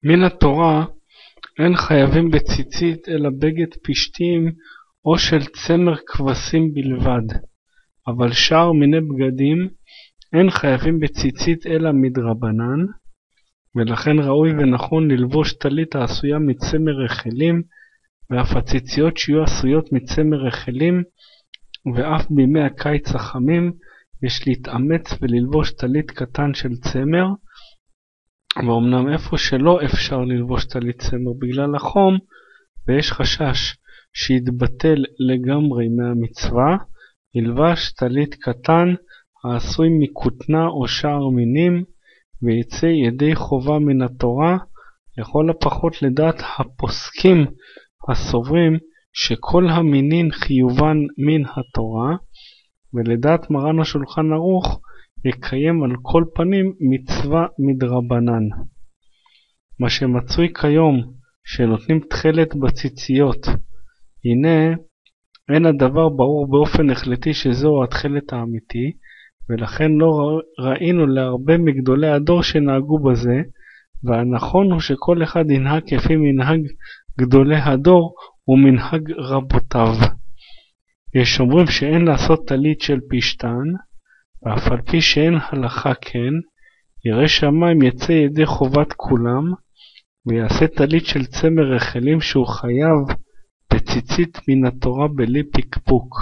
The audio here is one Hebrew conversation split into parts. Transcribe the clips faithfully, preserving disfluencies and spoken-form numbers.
מן התורה אין חייבים בציצית אלא בגד פשתים או של צמר כבשים בלבד, אבל שאר מיני בגדים אין חייבים בציצית אלא מדרבנן, ולכן ראוי ונכון ללבוש טלית העשויה מצמר רחלים, ואף הציציות שיהיו עשויות מצמר רחלים, ואף בימי הקיץ החמים יש להתאמץ וללבוש טלית קטן של צמר, ואומנם איפה שלא אפשר ללבוש טלית צמר בגלל החום, ויש חשש שיתבטל לגמרי מהמצווה, ילבש טלית קטן העשוי מכותנה או שאר מינים, ויצא ידי חובה מן התורה, לכל הפחות לדעת הפוסקים הסוברים שכל המינין חיובן מן התורה, ולדעת מרן השולחן ערוך יקיים על כל פנים מצווה מדרבנן. מה שמצוי כיום שנותנים תכלת בציציות, הנה אין הדבר ברור באופן החלטי שזהו התכלת האמיתי, ולכן לא ראינו להרבה מגדולי הדור שנהגו בזה, והנכון הוא שכל אחד ינהג כפי מנהג גדולי הדור ומנהג רבותיו. יש אומרים שאין לעשות טלית של פשתן, ואף על פי שאין הלכה כן, ירא שמיים יצא ידי חובת כולם, ויעשה טלית של צמר רחלים שהוא חייב בציצית מן התורה בלי פקפוק.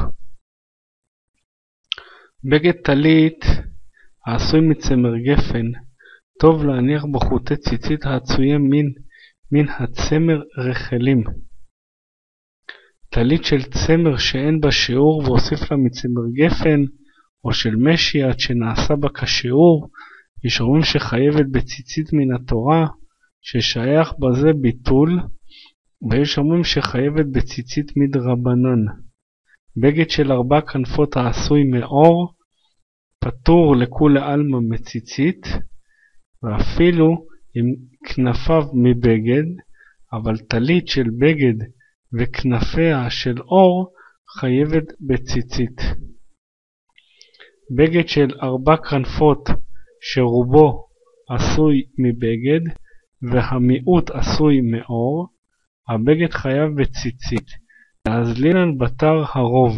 בגד טלית העשוי מצמר גפן, טוב להניח בו חוטי ציצית העצויים מן, מן הצמר רחלים. טלית של צמר שאין בה שיעור והוסיף לה מצמר גפן, או של משיעת שנעשה בה כשיעור, יש אומרים שחייבת בציצית מן התורה, ששייך בזה ביטול, ויש אומרים שחייבת בציצית מדרבנן. בגד של ארבע כנפות העשוי מאור, פטור לכולי עלמא מציצית, ואפילו עם כנפיו מבגד, אבל טלית של בגד וכנפיה של אור חייבת בציצית. בגד של ארבע כנפות שרובו עשוי מבגד והמיעוט עשוי מאור, הבגד חייב בציצית, להזלינן בתר הרוב.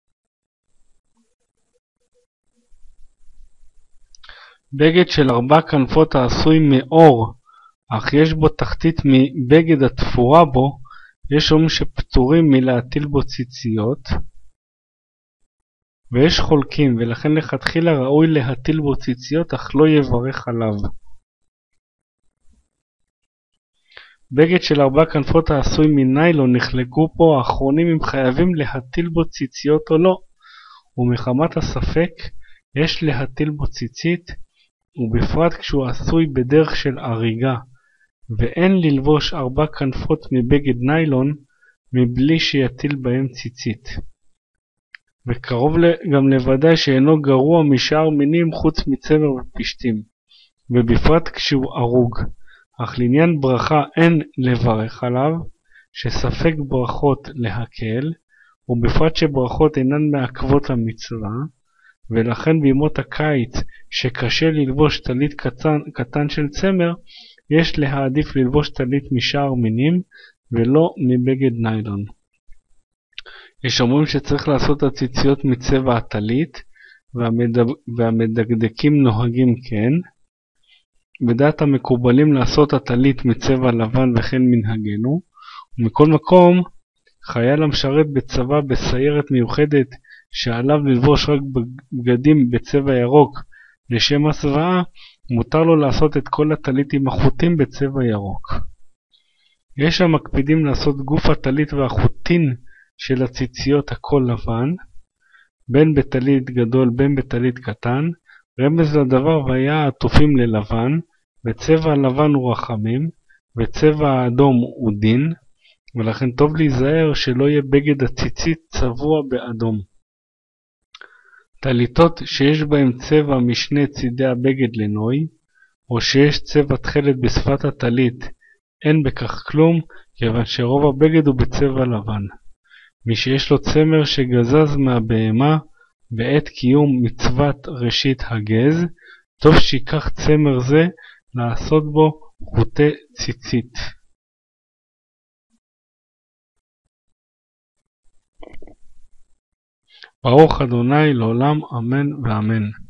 בגד של ארבע כנפות העשוי מאור, אך יש בו תחתית מבגד התפורה בו, יש אומרים שפטורים מלהטיל בו ציציות, ויש חולקים, ולכן לכתחילה ראוי להטיל בו ציציות, אך לא יברך עליו. בגד של ארבע כנפות העשוי מניילון, נחלקו פה האחרונים אם חייבים להטיל בו ציציות או לא, ומחמת הספק יש להטיל בו ציצית, ובפרט כשהוא עשוי בדרך של אריגה, ואין ללבוש ארבע כנפות מבגד ניילון מבלי שיטיל בהם ציצית. וקרוב גם לוודאי שאינו גרוע משאר מינים חוץ מצמר ופשתים, ובפרט כשהוא ארוג. אך לעניין ברכה אין לברך עליו, שספק ברכות להקל, ובפרט שברכות אינן מעכבות המצווה, ולכן בימות הקיץ שקשה ללבוש טלית קטן, קטן של צמר, יש להעדיף ללבוש טלית משאר מינים ולא מבגד ניילון. יש אומרים שצריך לעשות הציציות מצבע הטלית, והמדג... והמדקדקים נוהגים כן. בדעת המקובלים לעשות הטלית מצבע לבן וכן מנהגנו, ומכל מקום חייל המשרת בצבא בסיירת מיוחדת שעליו ללבוש רק בגדים בצבע ירוק לשם הסוואה, מותר לו לעשות את כל הטלית עם החוטים בצבע ירוק. יש המקפידים לעשות גוף הטלית והחוטין של הציציות הכל לבן, בין בטלית גדול בין בטלית קטן, רמז לדבר והיה עטופים ללבן, וצבע הלבן הוא רחמים, וצבע האדום הוא דין, ולכן טוב להיזהר שלא יהיה בגד הציצית צבוע באדום. טליתות שיש בהם צבע משני צידי הבגד לנוי, או שיש צבע תכלת בשפת הטלית, אין בכך כלום, כיוון שרוב הבגד הוא בצבע לבן. מי שיש לו צמר שגזז מהבהמה בעת קיום מצוות ראשית הגז, טוב שיקח צמר זה לעשות בו חוטי ציצית. ברוך אדוני לעולם אמן ואמן.